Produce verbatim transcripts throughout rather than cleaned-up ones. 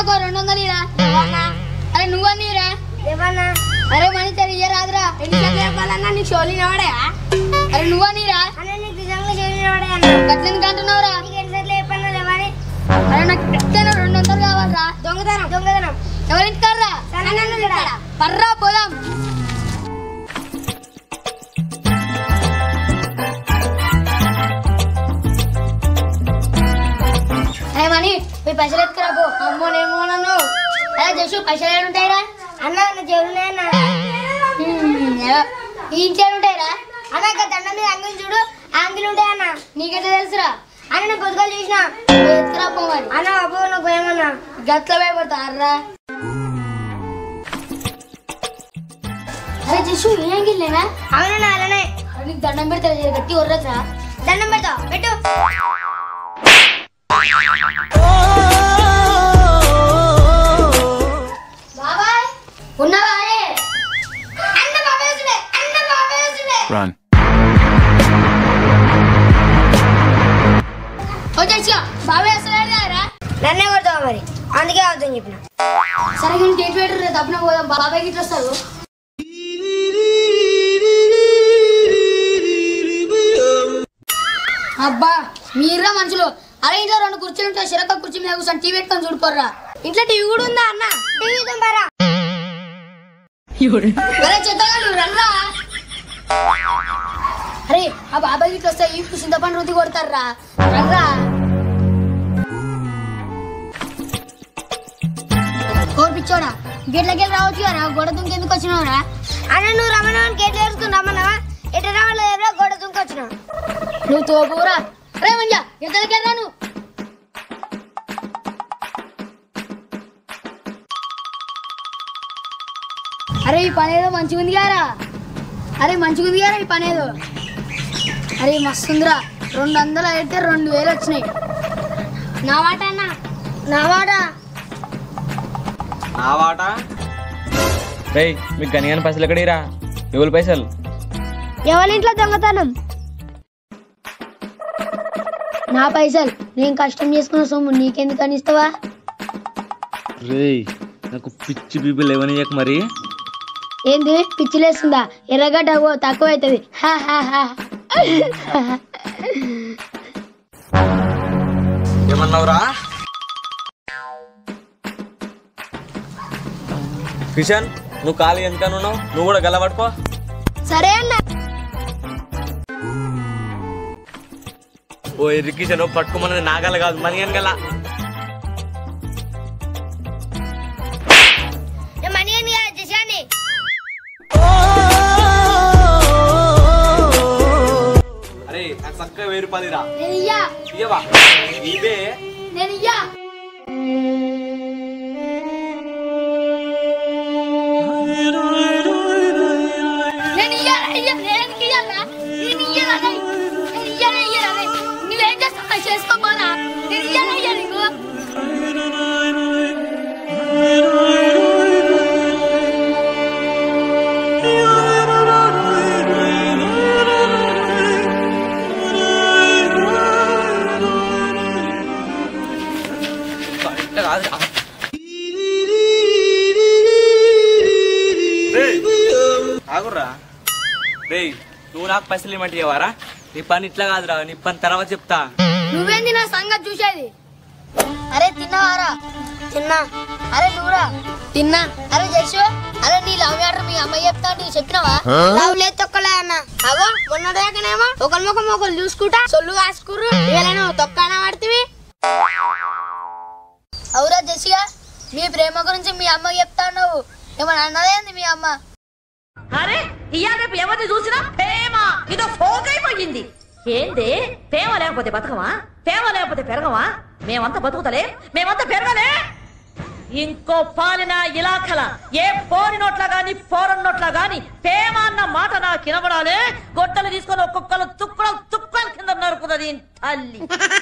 నాకు రెండు వందలు ఇరా. అరే నువ్వన్నీరా. ఏమన్నా? అరే మనీ తెలియ రాదురా. ఎన్నిసార్లు చెప్పాలన్నా నీకు షోలీ నవాడే. అరే నువ్వన్నీరా. అన్న నీకు నిజంగా షోలీ నవాడే అన్న. గట్లెందుకు అంటున్నావురా? నీకు ఎన్నిసార్లు చెప్పాను లేవని. అరే నాకు ఎట్లైనా రెండు వందలు కావాలరా. దొంగతనం దొంగతనం. ఎవరింటారా? పర్రా పోదాం. అరే మనీ మీ పైసలు ఎత్తుకురా పో. అమ్మో నేమో నన్ను. అరే జషు పైసలు ఏడుంటాయిరా? అన్న అన్న జేబులున్నాయన్న. ఈ ఇంట్లో ఉంటాయిరా? అన్న ఇంకా దండ మీద అంగిల్ చూడు, అంగిల్ ఉంటాయన్న. నీకెట్లా తెలుసురా? అన్న నేను పొద్దుగా చూసిన. ఎత్తుకురా పో మరి. అన్న అబ్బో నాకు భయమన్నా. గట్ల భయపడతారా? అరే జషు ఏ అంగిల్లేనా? అవునన్నా అలానే. నీకు దండం పెడతా గట్టి ఒర్రకురా. దండం పెడతావు పెట్టు. బాబాయ్ ఉన్నావా? అన్న బాబాయ్ వస్తుండే, అన్న బాబాయ్ వస్తుండే. Run. వచ్చేసిగా బాబాయ్ అసలు రా. నన్నే కొడతావా మరి, అందుకే అవుతుంది చెప్పిన. సరే నేను కేక్ పెట్టరు తప్పున పోదాం. బాబాయ్ గిట్ల వస్తారు. అబ్బా మీరా మనుషులు. అరే ఇంట్లో రెండు కుర్చీలు ఉంటాయి. చిరక కుర్చీ మీద కూర్చొని టీవీ పెట్టుకొని చూడుకోర్రా. ఇంట్లో టీవీ కూడా ఉందా అన్న? టీవీ తుంబారా. అరే చెత్తగాడు రన్రా. అరే ఆ బాబాయ్ గిట్ల వస్తే ఈ చింతపండు రుద్ది కొడతారా. రన్రా. కోర్పిచ్చోడా గేట్లకి రావచ్చు కదా. గొడవ దుంకి ఎందుకు వచ్చినావురా? అన్న నువ్వు రమ్మన్నావని గేట్ వేసుకుని రమ్మన్నావా? ఎటు రావట్లేదు గొడవ దుంకి వచ్చినావు. నువ్వు తోపురా. రే మంజా ఎంతలకి రా నువ్వు. అరే ఈ పని ఏదో మంచిగా ఉంది గారా. అరే మంచిగా ఉంది గారా ఈ పని ఏదో. అరే మస్తుందిరా. రెండు వందలు అయితే రెండు వేలు వచ్చినాయి. నా వాట అన్న, నా వాట. నా వాట రే. మీకు గనియాని పైసలు ఎక్కడిరా? ఎవరి పైసలు? ఎవరింట్లో దొంగతనం? నా పైసలు నేను కష్టం చేసుకున్న సొమ్ము నీకెందుకు అనిస్తావా? రే నాకు పిచ్చి బీబీ లేవనియక మరి. ఏంది పిచ్చిలేస్తుందా? ఎర్రగడ్డ తక్కువ అవుతుంది. ఏమన్నావురా? కిషన్ నువ్వు ఖాళీ ఎందుకనున్నావు? నువ్వు కూడా గల్ల పట్టుకో. సరే అన్న. ఓ ఎర్రి కిషన్ పట్టుకోమన్నది నా గల కాదు, మనీ అని గల. మనీ అని చేసాండి. అరే నాకు చక్కగా వెయ్యి రూపాయలు రా. నేను ఇయ్యా. ఇయ్యవా? ఇవే నేను ఇయ్యా. నేను ఇయ్యా ఇయ్యా నేను ఇయ్యాలా? నేను ఇయ్యాలా? నేను ఇయ్యాలా ఇయ్యాలా? నువ్వేం చేస్తావు చేసుకోపోనా? నేను ఇయ్యాలా ఇయ్యా నీకు? ఆగుర్రా. రే నువ్వు నాకు పైసలు ఇవ్వమంటే ఇవ్వరా? నీ పని ఇట్లా కాదురా, నీ పని తర్వాత చెప్తా. నువ్వేంది నా సంగతి చూసేది? అరే తిన్నావారా? తిన్నా. అరే నువ్వురా. తిన్నా. అరే జషు అరే నీ లవ్ మ్యాటర్ మీ అమ్మాయి చెప్తా అంటే చెప్పినావా? లవ్ లేదు తొక్కలే అన్న. అగో మొన్నదాకానేమో ఒకరి ముఖం ఒకరు చూసుకుంటా సొల్లు కాసుకుర్రు. ఇవేళ తొక్కనా పడుతుంది. అవురా జషిగా మీ ప్రేమ గురించి మీ అమ్మకి చెప్తా ఉన్నావు. ఏమన్నా అన్నదేంది మీ అమ్మ? అరే ఇయ్యాల రేపు ఎవరిని చూసినా ప్రేమ ఇదో పోగైపోయింది. ఏంది ప్రేమ లేకపోతే బతకమా? ప్రేమ లేకపోతే పెరగమా? మేమంతా బతుకుతలే, మేమంతా పెరగలే. ఇంకో పాలిన ఇలాఖల ఏ పోరి నోట్లా గాని పోరన్ నోట్లా గాని ప్రేమ అన్న మాట నాకు వినబడాలి. గొడ్డలు తీసుకొని ఒక్కొక్కరు తుక్కలు తుక్కల కింద నరుకుతుంది తల్లి.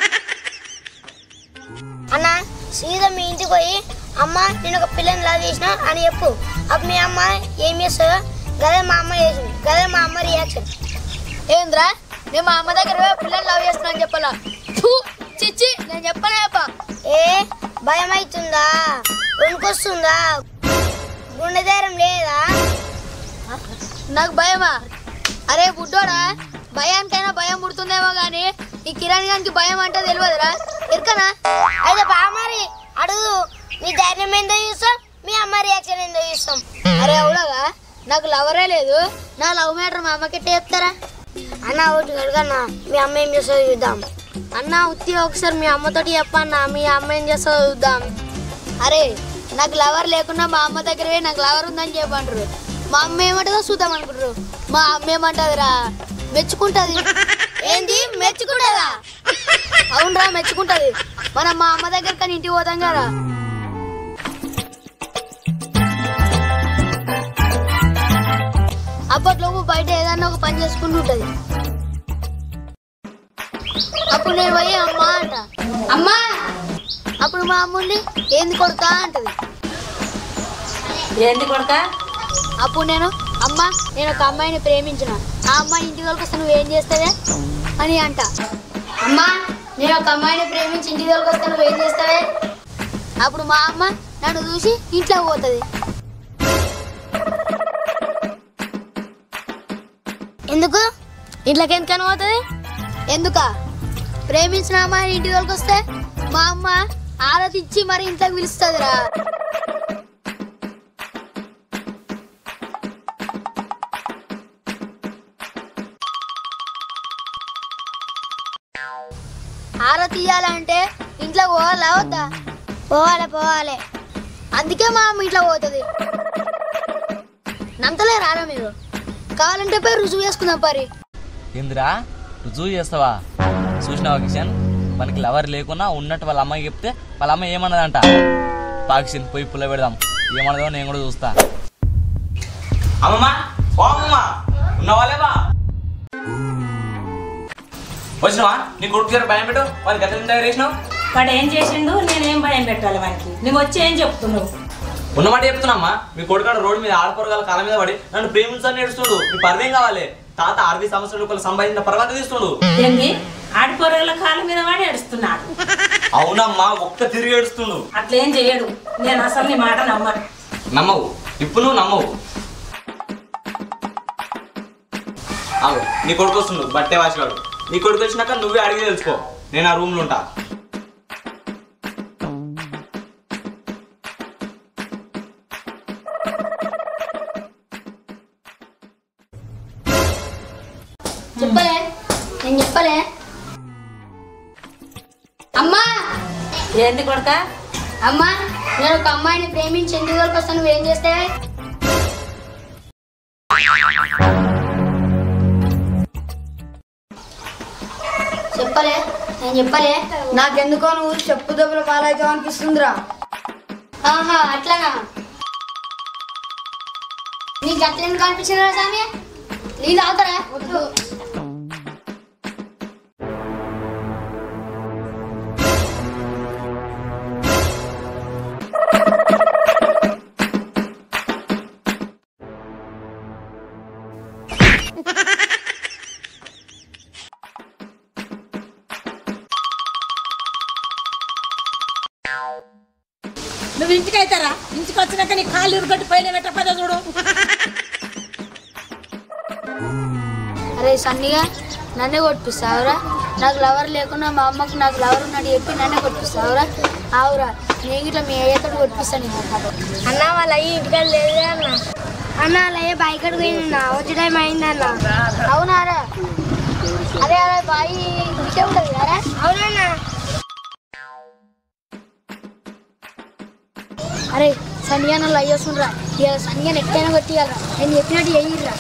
అన్న సీదా మీ ఇంటికి పోయి అమ్మ నేను ఒక పిల్లని లవ్ చేసిన అని చెప్పు. అప్పుడు మీ అమ్మ ఏం చేస్తుందో గదే మా అమ్మ చేసింది. గదే మా అమ్మ రియాక్షన్. ఏంద్రా నేను మా అమ్మ దగ్గర పిల్లలు లవ్ చేస్తున్నా అని చెప్పాలా? చిచ్చి నేను చెప్పనా చెప్ప. ఏ భయం అవుతుందా? వణుకొస్తుందా? గుండె ధైర్యం లేదా? నాకు భయమా? అరే బుడ్డోడా, భయానికైనా భయం పుడుతుందేమో గానీ ఈ కిరణ్ గానికి భయం అంటే తెలియదురా. ఎక్కనా అయితే బా మరి అడుగు. నీ ధైర్యం ఏందో చూస్తాం, మీ అమ్మ రియాక్షన్ ఏందో చూస్తాం. అరే అవులాగా, నాకు లవరే లేదు. నా లవ్ మ్యాటర్ మా అమ్మకి ఎట్లా చెప్తారా? అన్న ఒకటి అడుగన్నా, మీ అమ్మ ఏం చేస్తుందో చూద్దాం. అన్న ఉత్తి ఒకసారి మీ అమ్మతోటి చెప్పన్నా, మీ అమ్మ ఏం చేస్తుందో చూద్దాం. అరే నాకు లవర్ లేకున్నా మా అమ్మ దగ్గరే నాకు లవర్ ఉందని చెప్పంటారు. మా అమ్మ ఏమంటుందో చూద్దాం అనుకుంటారు. మా అమ్మ ఏమంటదిరా, మెచ్చుకుంటది. ఏంది మెచ్చుకుంటారా? అవునరా మెచ్చుకుంటది. మనం మా అమ్మ దగ్గర కానీ ఇంటికి పోతాం కదా. అప్పట్లోపు బయట ఏదన్నా ఒక పని చేసుకుంటూ ఉంటది. అప్పుడు నేను పోయి అమ్మా అంట, అమ్మా. అప్పుడు మా అమ్మ ఉండి ఏంది కొడుకా అంటది. ఏంది కొడక? అప్పుడు నేను అమ్మా నేను ఒక అమ్మాయిని ప్రేమించిన, ఆ అమ్మాయి ఇంటికి వస్తే నువ్వేం చేస్తావే అని అంట. అమ్మా నేను ఒక అమ్మాయిని ప్రేమించి ఇంటికి వస్తే నువ్వేం చేస్తావే. అప్పుడు మా అమ్మ నన్ను చూసి ఇంట్లోకి పోతుంది. ఎందుకు? ఇంట్లోకి ఎందుకని పోతుంది? ఎందుక? ప్రేమించిన అమ్మాయిని ఇంటికి వస్తే మా అమ్మ ఆరాధించి మరి ఇంట్లోకి పిలుస్తుందిరా. ఆరా తీయాలంటే ఇంట్లో పోవాలా వద్దా? పోవాలి పోవాలి. అందుకే మా అమ్మ ఇంట్లో పోతుంది. నంతలే రారా మీరు? కావాలంటే పోయి రుజువు చేసుకుందాం పరి. ఏందిరా రుజువు చేస్తావా? చూసినావా కిషన్, మనకి లవర్ లేకున్నా ఉన్నట్టు వాళ్ళ అమ్మాయికి చెప్తే వాళ్ళ అమ్మ ఏమన్నదంట. పాకిషన్ పోయి పుల్ల పెడదాం, ఏమన్నదో నేను కూడా చూస్తా. అమ్మమ్మ ఓ అమ్మమ్మ ఉన్నావా లేవా? వచ్చినావా? నీ కొడుకు గారు భయం పెట్టు, వాడికి గత దగ్గర వేసినావు. వాడు ఏం చేసిండు? నేనేం భయం పెట్టాలి వానికి? నువ్వు వచ్చి ఏం చెప్తున్నావు? ఉన్నమాట చెప్తున్నామ్మా. మీ కొడుకాడు రోడ్డు మీద ఆడపొరగాల కాళ్ళ మీద పడి నన్ను ప్రేమించని నేడుస్తుండు. మీ పర్వేం కావాలి? తాత అరవై సంవత్సరాలు సంపాదించిన పర్వాత తీస్తుండు. ఏంది ఆడిపోరల కాళ్ళ మీద వాడి ఏడుస్తున్నాడు? అవునమ్మా, ఒక్క తిరిగి ఏడుస్తుండు. అట్లేం చెయ్యడు. నేను అసలు నీ మాట నమ్మను. నమ్మవు? ఇప్పుడు నువ్వు నమ్మవు. అవు నీ కొడుకు వస్తుండు బట్టే వాసిగాడు. నీ కొడుకు వచ్చినాక నువ్వే అడిగి తెలుసుకో. నేను ఆ రూమ్లో ఉంటా. చెప్పలే నేను చెప్పలే. అమ్మా ఏంది కొడక? అమ్మా నేను ఒక అమ్మాయిని ప్రేమించి ఇంటికి వరకు వస్తాను, నువ్వేం చేస్తే? చెప్పలే నేను చెప్పలే. నాకెందుకో నువ్వు చెప్పు దెబ్బలు పాలవుతావు అనిపిస్తుందిరా. ఆహా అట్లాగా? నీకు అట్లా ఎందుకు అనిపించిందిరా స్వామి? నీళ్ళు అవుతారా? వద్దు. నువ్వు ఇంటికి అవుతారా? ఇంటికి వచ్చినాక నీ కాళ్ళు ఇరుగొట్టి పైన పెట్టపదా చూడు. అరే సన్నిగా నన్నే కొట్టిస్తావురా? నాకు లవర్ లేకున్నా మా అమ్మకు నాకు లవర్ ఉన్నట్టు చెప్పి నన్నే కొట్టిస్తావురా? ఆవురా నేను ఇట్లా మీ అయ్యతో కొట్టిస్తాను. అన్న వాళ్ళ అయ్యి ఇంటికి లేదు అన్న. అన్న వాళ్ళ అయ్యే బైక్ పోయిందన్న, వచ్చే టైం అయిందన్న. అవునారా? అరే అరే బాయి ఇటే ఉంటుంది కదా? అవునన్నా. అరే సన్నిగా నన్ను అయ్యేస్తుండ్రా. ఇక సన్నిగా ఎక్కడైనా కొట్టియాలరా, నేను చెప్పినట్టు చెయ్యిర్రా.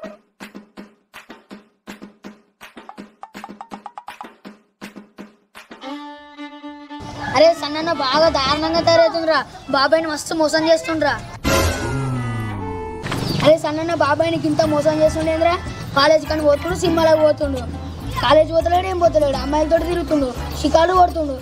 అరే సన్న బాగా దారుణంగా తయారవుతుండ్రా. బాబాయ్ని మస్తు మోసం చేస్తుండ్రా. అరే సన్న బాబాయ్నికి ఇంత మోసం చేస్తుండేంద్రా. కాలేజ్ కానీ పోతుండు, సినిమాలకు పోతుండు. కాలేజ్ పోతలేడు, ఏం పోతలేడు, అమ్మాయిలతో తిరుగుతుండు, షికారు కొడుతుండు.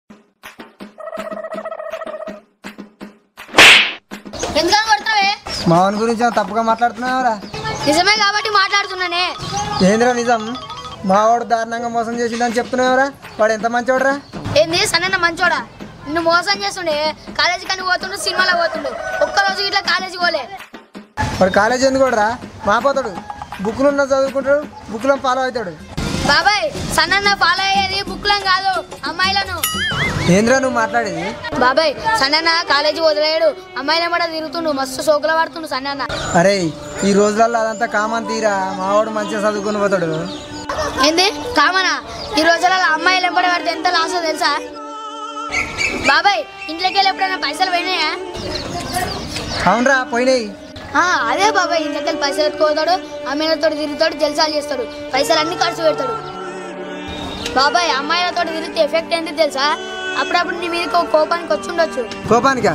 ఎందుకని కొడతావే? మావన్ గురించి తప్పుగా మాట్లాడుతున్నావురా? నిజమే కాబట్టి మాట్లాడుతున్నానే. ఏంద్రా నిజం? మావాడు దారుణంగా మోసం చేసిందని చెప్తున్నావురా? వాడు ఎంత మంచోడరా? ఏంది సన్న మంచోడా? నిన్ను మోసం చేస్తుండే కాలేజీ కానీ పోతుండు సినిమాలో పోతుండు ఒక్కరోజు ఇట్లా కాలేజీ పోలే వాడు కాలేజ్ ఎందుకు కూడా మాపోతాడు బుక్లు ఉన్న చదువుకుంటాడు బుక్లో ఫాలో అవుతాడు బాబాయ్ సన్న ఫాలో అయ్యేది బుక్లం కాదు అమ్మాయిలను ఏంద్రా నువ్వు మాట్లాడేది బాబాయ్ సన్న కాలేజీ వదిలేయడు అమ్మాయిల కూడా తిరుగుతుండు మస్తు సోకుల పడుతుండు సన్న అరే ఈ రోజులలో అదంతా కామన్ తీరా మావాడు మంచిగా చదువుకుని పోతాడు ఏంది కామనా ఈ రోజులలో అమ్మాయిలు ఎంబడి పడితే ఎంత లాసో తెలుసా బాబాయ్ ఇంట్లోకి వెళ్ళి ఎప్పుడైనా పైసలు పోయినాయా అవునరా పోయినాయి అదే బాబాయ్ ఇంట్లోకి వెళ్ళి పైసలు ఎత్తుకోతాడు అమ్మాయిలతో తిరుగుతాడు జల్సాలు చేస్తాడు పైసలు అన్ని ఖర్చు పెడతాడు బాబాయ్ అమ్మాయిలతో తిరిగితే ఎఫెక్ట్ ఏంటి తెలుసా అప్పుడప్పుడు నీ మీద కోపానికి వచ్చి ఉండొచ్చు కోపానికా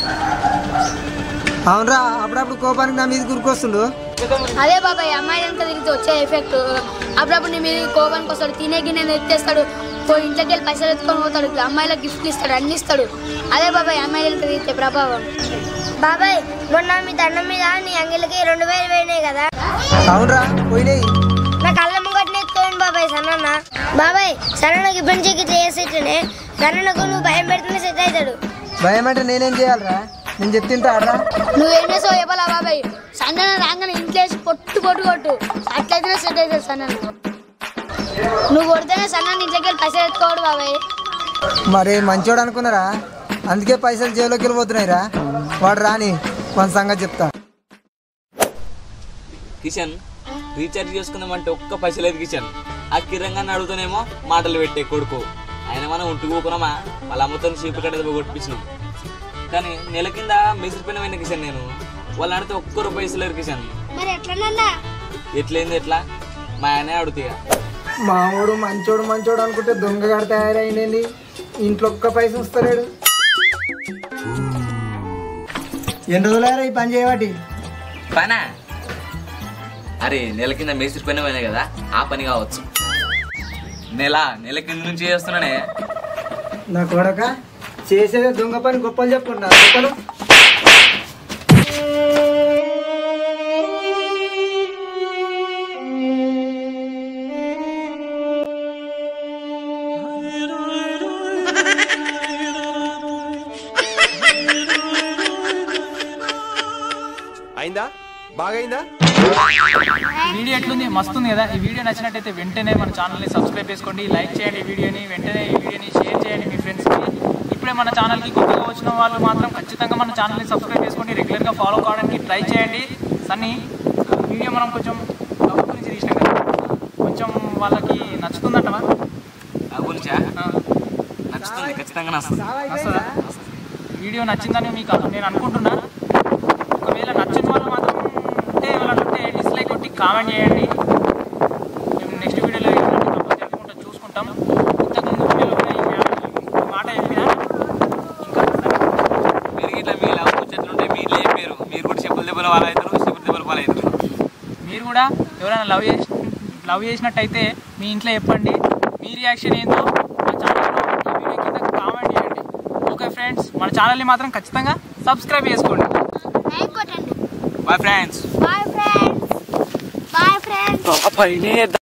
అవునరా అప్పుడప్పుడు కోపానికి నా మీద గురికొస్తుండు అదే బాబాయ్ అమ్మాయి ఎంత తిరిగితే వచ్చే ఎఫెక్ట్ అప్పుడప్పుడు నీ మీద కోపానికి వస్తాడు తినే గిన్నె ఎత్తేస్తాడు పోయి ఇంట్లోకి వెళ్ళి పైసలు ఎత్తుకొని పోతాడు అమ్మాయిలకు గిఫ్ట్లు ఇస్తాడు అన్ని ఇస్తాడు అదే బాబాయ్ అమ్మాయిలు ఎంత తిరిగితే ప్రభావం బాబాయ్ మొన్న మీ దండం మీద నీ అంగిలకి రెండు వేలు పోయినాయి కదా అవునరా పోయినాయి నా కళ్ళ ముంగట్నే ఎత్తుకోండి బాబాయ్ సన్న బాబాయ్ సన్నకి ఇప్పుడు నుంచి ఇట్లా చేసేటనే సన్నకు నువ్వు భయం పెడుతున్నా సెట్ అవుతాడు భయం అంటే నేనేం చేయాలరా నేను చెప్తుంటా ఆడరా నువ్వేం చేసావు చెప్పాలా బాబాయ్ సన్న రాగానే ఇంట్లో వేసి పొట్టు కొట్టు కొట్టు అట్లయితేనే సెట్ అవుతుంది సన్న నువ్వు కొడితేనే సన్న ఇంట్లోకి వెళ్ళి పైసలు ఎత్తుకోడు బాబాయ్ మరి మంచోడు అనుకున్నారా అందుకే పైసలు జేబులోకి వెళ్ళిపోతున్నాయిరా వాడు రాని మన సంగతి చెప్తా కిషన్ రీఛార్జ్ చేసుకుందామంటే ఒక్క పైసలు లేదు కిషన్ ఆ కిరంగాన్ని అడుగుతానేమో మాటలు పెట్టే కొడుకు ఆయన మనం ఉంటుకు పోకున్నామా వాళ్ళ అమ్మతో చీపు కట్ట కొట్టించినాం కానీ నెల కింద మెసిరిపోయిన పోయిన కిషన్ నేను వాళ్ళు అడిగితే ఒక్క రూపాయి ఇస్తలేరు కిషన్ మరి ఎట్లా ఎట్లయింది ఎట్లా మా ఆయనే అడుగుతాయి మామూడు మంచోడు మంచోడు అనుకుంటే దొంగగాడు తయారైంది ఇంట్లో ఒక్క పైస వస్తలేడు ఎన్ని రోజులైనా ఈ పని చేయబట్టి పనా అరే నెల కింద మేసిరిపోయిన పోయినా కదా ఆ పని కావచ్చు నెల నెల కింద నుంచి చేస్తున్నానే నా కొడక చేసేదే దొంగ పని గొప్పలు చెప్పుకుంటున్నా గొప్పలు అయిందా బాగైందా వీడియో ఎట్లుంది మస్తుంది కదా ఈ వీడియో నచ్చినట్టయితే వెంటనే మన ఛానల్ని సబ్స్క్రైబ్ చేసుకోండి లైక్ చేయండి ఈ వీడియోని వెంటనే ఈ వీడియోని షేర్ చేయండి మీ ఫ్రెండ్స్కి ఇప్పుడే మన ఛానల్కి కొత్తగా వచ్చిన వాళ్ళు మాత్రం ఖచ్చితంగా మన ఛానల్ని సబ్స్క్రైబ్ చేసుకోండి రెగ్యులర్గా ఫాలో కావడానికి ట్రై చేయండి సన్నీ వీడియో మనం కొంచెం లవ్ గురించి తీసినాం కదా కొంచెం వాళ్ళకి నచ్చుతుందంటవా ఆ గురించా నచ్చుతుంది ఖచ్చితంగా నచ్చుతుంది నచ్చుతుందా వీడియో నచ్చిందని మీకు నేను అనుకుంటున్నా ఒకవేళ నచ్చిన వాళ్ళు మాత్రం ఉంటే ఎవరంటే డిస్లైక్ కొట్టి కామెంట్ చేయండి మేము నెక్స్ట్ వీడియోలో ఇలాంటి తప్పులు జరగకుండా చూసుకుంటాం ఇంతకుముందు వీడియోలో కూడా ఈ మాట చెప్పినా ఇంకా మీరు ఇట్లా మీ లవ్ ముచ్చట్లుంటే మీరు లేపారు మీరు కూడా చెప్పులు దెబ్బల వాళ్ళు అవుతారు చెప్పులు దెబ్బల వాళ్ళు అవుతారు మీరు కూడా ఎవరైనా లవ్ చేసి లవ్ చేసినట్టయితే మీ ఇంట్లో చెప్పండి మీ రియాక్షన్ ఏందో మా ఛానల్లో ఈ వీడియో కింద కామెంట్ చేయండి ఓకే ఫ్రెండ్స్ మన ఛానల్ని మాత్రం ఖచ్చితంగా సబ్స్క్రైబ్ చేసుకోండి bye friends bye friends bye friends పైనే